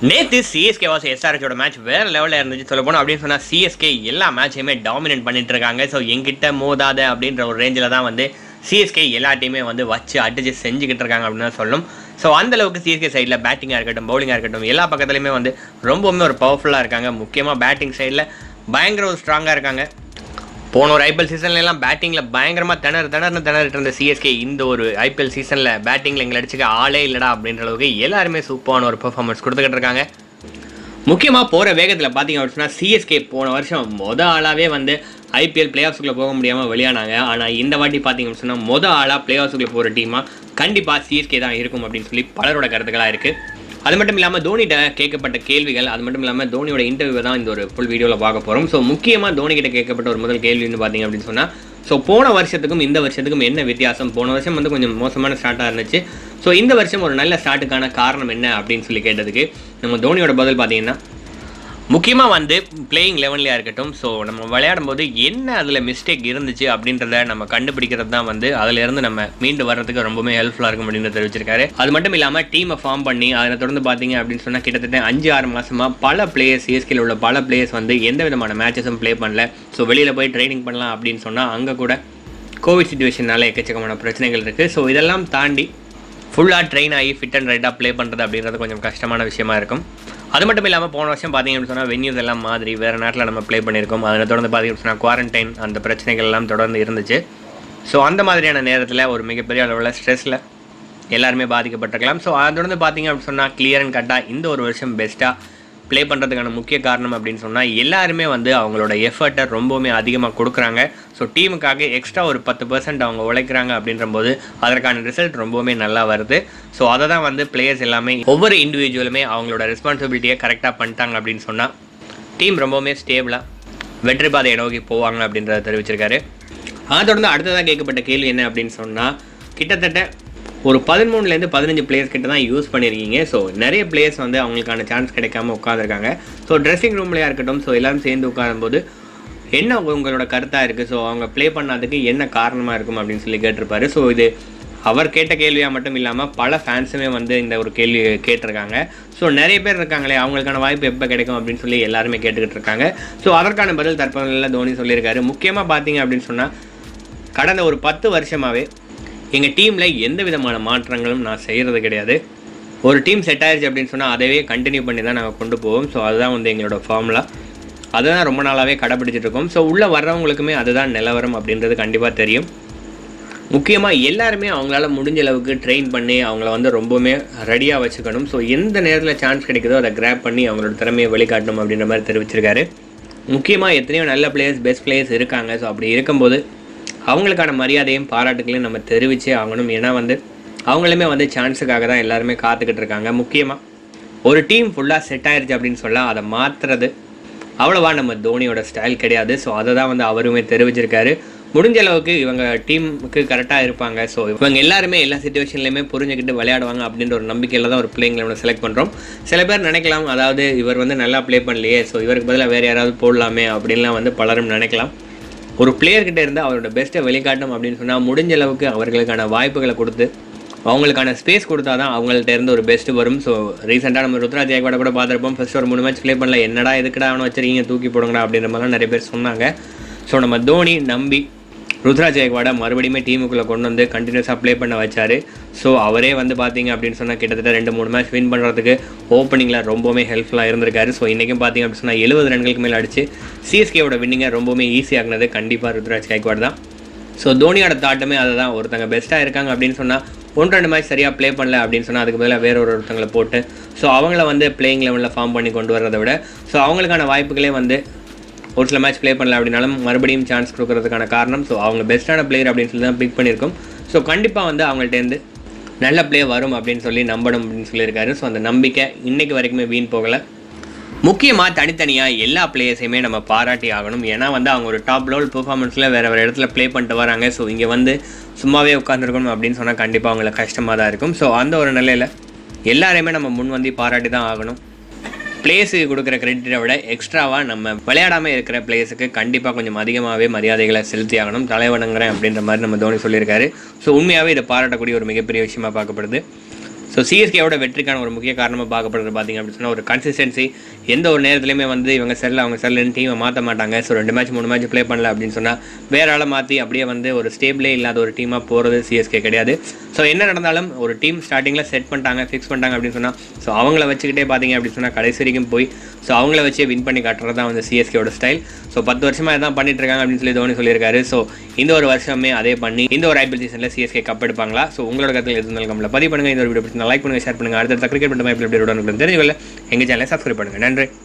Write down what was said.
நேற்று CSK was எஸ்ஆர்ஹெச்சோட match வேறு லெவலில் இருந்துச்சு சொல்ல போனோம் அப்படின்னு சொன்னால் சிஎஸ்கே எல்லா மேட்சையுமே டாமினேட் பண்ணிட்டு இருக்காங்க. ஸோ எங்கிட்ட மோதாத அப்படின்ற ஒரு ரேஞ்சில் தான் வந்து சிஎஸ்கே எல்லா டீமே வந்து வச்சு அடிச்சு செஞ்சுக்கிட்டு இருக்காங்க அப்படின்னு தான் சொல்லணும். ஸோ அந்தளவுக்கு சிஎஸ்கே சைடில் பேட்டிங்காக இருக்கட்டும் பவுலிங்காக இருக்கட்டும் எல்லா பக்கத்துலையுமே வந்து ரொம்பவுமே ஒரு பவர்ஃபுல்லாக இருக்காங்க. முக்கியமாக பேட்டிங் சைடில் பயங்கர ஒரு ஸ்ட்ராங்காக இருக்காங்க. போன ஒரு ஐபிஎல் சீசன்லாம் பேட்டிங்கில் பயங்கரமாக திணறிட்டு இருந்த சிஎஸ்கே இந்த ஒரு ஐபிஎல் சீசனில் பேட்டிங்கில் எங்களை அடிச்சுக்க ஆளே இல்லைடா அப்படின்ற அளவுக்கு எல்லாருமே சூப்பரான ஒரு பெர்ஃபார்மன்ஸ் கொடுத்துக்கிட்டு இருக்காங்க. முக்கியமாக போகிற வேகத்தில் பார்த்தீங்க அப்படின்னு சொன்னால் சிஎஸ்கே போன வருஷம் ஆளாகவே வந்து ஐபிஎல் பிளே ஆஃப்ஸுக்குள்ளே போக முடியாமல் வெளியானாங்க. ஆனால் இந்த வாட்டி பார்த்தீங்க அப்படின்னு சொன்னால் ஆளாக பிளே ஆஃப்ஸுக்குள்ளே போகிற டீமாக கண்டிப்பாக சிஎஸ்கே தான் இருக்கும் அப்படின்னு சொல்லி பலரோட கருத்துக்களாக இருக்குது. அது மட்டும் இல்லாமல் தோனிகிட்ட கேட்கப்பட்ட கேள்விகள், அது மட்டும் இல்லாமல் தோனியோட இன்டர்வியூ தான் இந்த ஒரு ஃபுல் வீடியோவில் பார்க்க போகிறோம். ஸோ முக்கியமாக தோனிகிட்ட கேட்கப்பட்ட ஒரு முதல் கேள்வின்னு பார்த்தீங்க அப்படின்னு சொன்னால், ஸோ போன வருஷத்துக்கும் இந்த வருஷத்துக்கும் என்ன வித்தியாசம், போன வருஷம் வந்து கொஞ்சம் மோசமான ஸ்டார்ட்டாக இருந்துச்சு, ஸோ இந்த வருஷம் ஒரு நல்ல ஸ்டார்ட்டுக்கான காரணம் என்ன அப்படின்னு சொல்லி கேட்டதுக்கு நம்ம தோனியோட பதில் பார்த்தீங்கன்னா, முக்கியமாக வந்து பிளேயிங் லெவன்லையாக இருக்கட்டும், ஸோ நம்ம விளையாடும் போது என்ன அதில் மிஸ்டேக் இருந்துச்சு அப்படின்றத நம்ம கண்டுபிடிக்கிறது தான் வந்து அதிலேருந்து நம்ம மீண்டு வர்றதுக்கு ரொம்பவே ஹெல்ப்ஃபுல்லாக இருக்கும் அப்படின்னு தெரிவிச்சிருக்காரு. அது மட்டும் இல்லாமல் டீமை ஃபார்ம் பண்ணி அதை தொடர்ந்து பார்த்தீங்க அப்படின்னு சொன்னால் கிட்டத்தட்ட 5-6 மாதமாக பல பிளேயர்ஸ் சிஎஸ்கேல உள்ள பல பிளேயர்ஸ் வந்து எந்த விதமான மேட்சஸும் ப்ளே பண்ணல. ஸோ வெளியில் போய் ட்ரைனிங் பண்ணலாம் அப்படின்னு சொன்னால் அங்கே கூட கோவிட் சிச்சுவேஷனால எக்கச்சக்கமான பிரச்சனைகள் இருக்குது. ஸோ இதெல்லாம் தாண்டி ஃபுல்லாக ட்ரெயின் ஆகி ஃபிட் அண்ட் ரைட்டாக ப்ளே பண்ணுறது அப்படின்றது கொஞ்சம் கஷ்டமான விஷயமா இருக்கும். அது மட்டும் இல்லாமல் போன வருஷம் பார்த்தீங்க அப்படின்னு சொன்னால் வென்யூஸ் எல்லாம் மாதிரி வேறு நாட்டில் நம்ம ப்ளே பண்ணியிருக்கோம். அதில் தொடர்ந்து பார்த்தீங்க சொன்னால் குவாரண்டைன் அந்த பிரச்சனைகள் எல்லாம் தொடர்ந்து இருந்துச்சு. ஸோ அந்த மாதிரியான நேரத்தில் ஒரு மிகப்பெரிய அளவில் ஸ்ட்ரெஸ்ஸில் எல்லாருமே பாதிக்கப்பட்டிருக்கலாம். ஸோ அதை தொடர்ந்து பார்த்தீங்க அப்படின்னு சொன்னால் கிளியர் அண்ட் கட்டாக இந்த ஒரு வருஷம் பெஸ்ட்டாக ப்ளே பண்ணுறதுக்கான முக்கிய காரணம் அப்படின்னு சொன்னால் எல்லாருமே வந்து அவங்களோட எஃபர்ட்டை ரொம்பவுமே அதிகமாக கொடுக்குறாங்க. ஸோ டீமுக்காக எக்ஸ்ட்ரா ஒரு 10% அவங்க உழைக்கிறாங்க அப்படின்றபோது அதற்கான ரிசல்ட் ரொம்பவுமே நல்லா வருது. ஸோ அதை தான் வந்து பிளேயர்ஸ் எல்லாமே ஒவ்வொரு இண்டிவிஜுவலுமே அவங்களோட ரெஸ்பான்சிபிலிட்டியை கரெக்டாக பண்ணிட்டாங்க அப்படின்னு சொன்னால் டீம் ரொம்பவுமே ஸ்டேபிளாக வெற்றி பாதையை நோக்கி போவாங்க அப்படின்றத தெரிவிச்சிருக்காரு. அதை தொடர்ந்து அடுத்ததாக கேட்கப்பட்ட கேள்வி என்ன அப்படின்னு சொன்னால், கிட்டத்தட்ட ஒரு 13 15 பிளேயர்ஸ் கிட்ட தான் யூஸ் பண்ணியிருக்கீங்க. ஸோ நிறைய பிளேயர்ஸ் வந்து அவங்களுக்கான சான்ஸ் கிடைக்காம உட்காந்துருக்காங்க. ஸோ ட்ரெஸ்ஸிங் ரூம்லையாக இருக்கட்டும், ஸோ எல்லோரும் சேர்ந்து உட்காரும்போது என்ன உங்களோட கருத்தாக இருக்குது, ஸோ அவங்க ப்ளே பண்ணாததுக்கு என்ன காரணமாக இருக்கும் அப்படின்னு சொல்லி கேட்டிருப்பாரு. ஸோ இது அவர் கேட்ட கேள்வியாக மட்டும் இல்லாமல் பல ஃபேன்ஸுமே வந்து இந்த ஒரு கேள்வி கேட்டிருக்காங்க. ஸோ நிறைய பேர் இருக்காங்களே அவங்களுக்கான வாய்ப்பு எப்போ கிடைக்கும் அப்படின்னு சொல்லி எல்லாருமே கேட்டுக்கிட்டு இருக்காங்க. ஸோ அதற்கான பதில் தற்போதையில் தோனி சொல்லியிருக்காரு. முக்கியமாக பார்த்தீங்க அப்படின்னு சொன்னால் கடந்த ஒரு 10 வருஷமாகவே எங்கள் டீமில் எந்த விதமான மாற்றங்களும் நான் செய்கிறது கிடையாது. ஒரு டீம் செட் ஆயிடுச்சு அப்படின்னு சொன்னால் அதையே கண்டினியூ பண்ணி தான் நாங்கள் கொண்டு போவோம். ஸோ அதுதான் வந்து எங்களோட ஃபார்முலா, அதை தான் ரொம்ப நாளாகவே கடைப்பிடிச்சிட்டு இருக்கோம். ஸோ உள்ளே வர்றவங்களுக்குமே அதுதான் நிலவரம் அப்படின்றது கண்டிப்பாக தெரியும். முக்கியமாக எல்லாருமே அவங்களால முடிஞ்ச அளவுக்கு ட்ரெயின் பண்ணி அவங்கள வந்து ரொம்பவுமே ரெடியாக வச்சுக்கணும். ஸோ எந்த நேரத்தில் சான்ஸ் கிடைக்குதோ அதை கிராப் பண்ணி அவங்களோட திறமையை வெளிக்காட்டணும் அப்படின்ற மாதிரி தெரிவிச்சிருக்காரு. முக்கியமாக எத்தனையோ நல்ல பிளேயர்ஸ் பெஸ்ட் பிளேயர்ஸ் இருக்காங்க. ஸோ அப்படி இருக்கும்போது அவங்களுக்கான மரியாதையும் பாராட்டுகளையும் நம்ம தெரிவித்தே ஆகணும். ஏன்னா வந்து அவங்களுமே வந்து சான்ஸுக்காக தான் எல்லாருமே காத்துக்கிட்டு இருக்காங்க. முக்கியமாக ஒரு டீம் ஃபுல்லாக செட் ஆயிடுச்சு அப்படின்னு சொல்ல அதை மாற்றுறது அவ்வளோவா நம்ம தோனியோட ஸ்டைல் கிடையாது. ஸோ அதை தான் வந்து அவருமே தெரிவிச்சிருக்காரு. முடிஞ்ச அளவுக்கு இவங்க டீமுக்கு கரெக்டாக இருப்பாங்க. ஸோ இவங்க எல்லாருமே எல்லா சிச்சுவேஷன்லையுமே புரிஞ்சுக்கிட்டு விளையாடுவாங்க அப்படின்ற ஒரு நம்பிக்கையில் தான் ஒரு பிளேயிங் லெவனை செலக்ட் பண்ணுறோம். சில பேர் நினைக்கலாம், அதாவது இவர் வந்து நல்லா ப்ளே பண்ணலையே, ஸோ இவருக்கு பதிலாக வேறு யாராவது போடலாமே அப்படின்லாம் வந்து பலரும் நினைக்கலாம். ஒரு பிளேயர்கிட்ட இருந்து அவரோட பெஸ்ட்டை வெளிக்காட்டும் அப்படின்னு சொன்னால் முடிஞ்ச அளவுக்கு அவர்களுக்கான வாய்ப்புகளை கொடுத்து அவங்களுக்கான ஸ்பேஸ் கொடுத்தா தான் அவங்கள்ட்ட இருந்து ஒரு பெஸ்ட்டு வரும். ஸோ ரீசெண்டாக நம்ம ருத்ராஜ் ஜெயக்வாடை கூட பார்த்துருப்போம். ஃபஸ்ட்டு ஒரு 3 மேட்ச் ப்ளே பண்ணல, என்னடா எதுக்கடா அவனை வச்சிருக்கீங்க தூக்கி போடுங்கடா அப்படின்ற மாதிரிலாம் நிறைய பேர் சொன்னாங்க. ஸோ நம்ம தோனி நம்பி ருத்ராஜ் ஜெயக்வாடை மறுபடியுமே டீமுக்குள்ளே கொண்டு வந்து கண்டினியூஸாக ப்ளே பண்ண வச்சார். ஸோ அவரே வந்து பார்த்தீங்க அப்படின்னு சொன்னால் கிட்டத்தட்ட 2-3 மேட்ச் வின் பண்ணுறதுக்கு ஓப்பனிங்கில் ரொம்பவுமே ஹெல்ப்ஃபுல்லாக இருந்திருக்காரு. ஸோ இன்றைக்கும் பார்த்தீங்க அப்படின்னு சொன்னால் 70 ரன்களுக்கு மேலே அடிச்சு சிஎஸ்கேவோட வின்னிங்கை ரொம்பவுமே ஈஸியாகினது கண்டிப்பாக ருத்ராஜ் ஜெயக்வாட் தான். ஸோ தோனியோட தாட்டமே அதை தான், ஒருத்தங்க பெஸ்ட்டாக இருக்காங்க அப்படின்னு சொன்னால் 1-2 மேட்ச் சரியாக ப்ளே பண்ணல அப்படின்னு சொன்னால் அதுக்கு பதிலாக வேற ஒருத்தங்களை போட்டு ஸோ அவங்கள வந்து பிளேயிங் லெவலில் ஃபார்ம் பண்ணி கொண்டு வரதை விட ஸோ அவங்களுக்கான வாய்ப்புகளே வந்து ஒரு சில மேட்ச் ப்ளே பண்ணல அப்படின்னாலும் மறுபடியும் சான்ஸ் கொடுக்கறதுக்கான காரணம் ஸோ அவங்க பெஸ்ட்டான பிளேயர் அப்படின்னு சொல்லி தான் பிக் பண்ணியிருக்கோம். ஸோ கண்டிப்பாக வந்து அவங்கள்ட்டேருந்து நல்ல பிளே வரும் அப்படின்னு சொல்லி நம்பணும் அப்படின்னு சொல்லியிருக்காரு. ஸோ அந்த நம்பிக்கை இன்றைக்கு வரைக்குமே வீண் போகலை. முக்கியமாக தனித்தனியாக எல்லா பிளேயர்ஸையுமே நம்ம பாராட்டி ஆகணும். ஏன்னா வந்து அவங்க ஒரு டாப் லெவல் பெர்ஃபார்மன்ஸில் வேறு இடத்துல ப்ளே பண்ணிட்டு வராங்க. ஸோ இங்கே வந்து சும்மாவே உட்காந்துருக்கணும் அப்படின்னு சொன்னால் கண்டிப்பாக அவங்களுக்கு கஷ்டமாக தான் இருக்கும். ஸோ அந்த ஒரு நிலையில் எல்லாரையுமே நம்ம முன் வந்து பாராட்டி தான் ஆகணும். பிளேயர்ஸுக்கு கொடுக்குற கிரெடிட்டை விட எக்ஸ்ட்ராவாக நம்ம விளையாடாமல் இருக்கிற பிளேயர்ஸுக்கு கண்டிப்பாக கொஞ்சம் அதிகமாகவே மரியாதைகளை செலுத்தி ஆகணும். தலைவணங்குறேன் அப்படின்ற மாதிரி நம்ம தோனி சொல்லியிருக்காரு. ஸோ உண்மையாகவே இதை பாராட்டக்கூடிய ஒரு மிகப்பெரிய விஷயமாக பார்க்கப்படுது. ஸோ சிஎஸ்கேவோட வெற்றிக்கான ஒரு முக்கிய காரணமாக பார்க்கப்படுறது பார்த்தீங்க அப்படின்னு சொன்னால் ஒரு கன்சிஸ்டன்சி. எந்த ஒரு நேரத்துலையுமே வந்து இவங்க அவங்க செல்லுன்னு டீமை மாற்ற மாட்டாங்க. ஸோ 2 மேட்ச் 3 மேட்ச் ப்ளே பண்ணல அப்படின்னு சொன்னால் வேற ஆளை மாற்றி அப்படியே வந்து ஒரு ஸ்டேபிளே இல்லாத ஒரு டீமாக போகிறது சிஎஸ்கே கிடையாது. ஸோ என்ன நடந்தாலும் ஒரு டீம் ஸ்டார்டிங்கில் செட் பண்ணிட்டாங்க, ஃபிக்ஸ் பண்ணிட்டாங்க அப்படின்னு சொன்னால் ஸோ அவங்கள வச்சுக்கிட்டே பார்த்தீங்க அப்படின்னு சொன்னால் கடைசி வரைக்கும் போய் ஸோ அவங்கள வச்சே வின் பண்ணி காட்டுறது தான் வந்து சிஎஸ்கேவோட ஸ்டைல். ஸோ 10 வருஷமாக இதான் பண்ணிட்டு இருக்காங்க அப்படின்னு சொல்லி தோனி சொல்லியிருக்காரு. ஸோ இந்த ஒரு வருஷமே அதே பண்ணி இந்த ஒரு ஐபிஎல் சீசனில் சிஎஸ்கே கப் எடுப்பாங்களா? ஸோ உங்களோட கருத்தில் எது இருந்தாலும் கம்மல பதிவு பண்ணுங்கள். இந்த ஒரு வீடியோ பிடிச்சி லைக் பண்ணுங்கள், ஷேர் பண்ணுங்கள். அடுத்த கிரிக்கெட் பண்ணுங்கள், ஐபிஎல் தெரிஞ்சுக்கொள்ள எங்கள் சேனலை சப்ஸ்கிரைப் பண்ணுங்கள். நன்றி.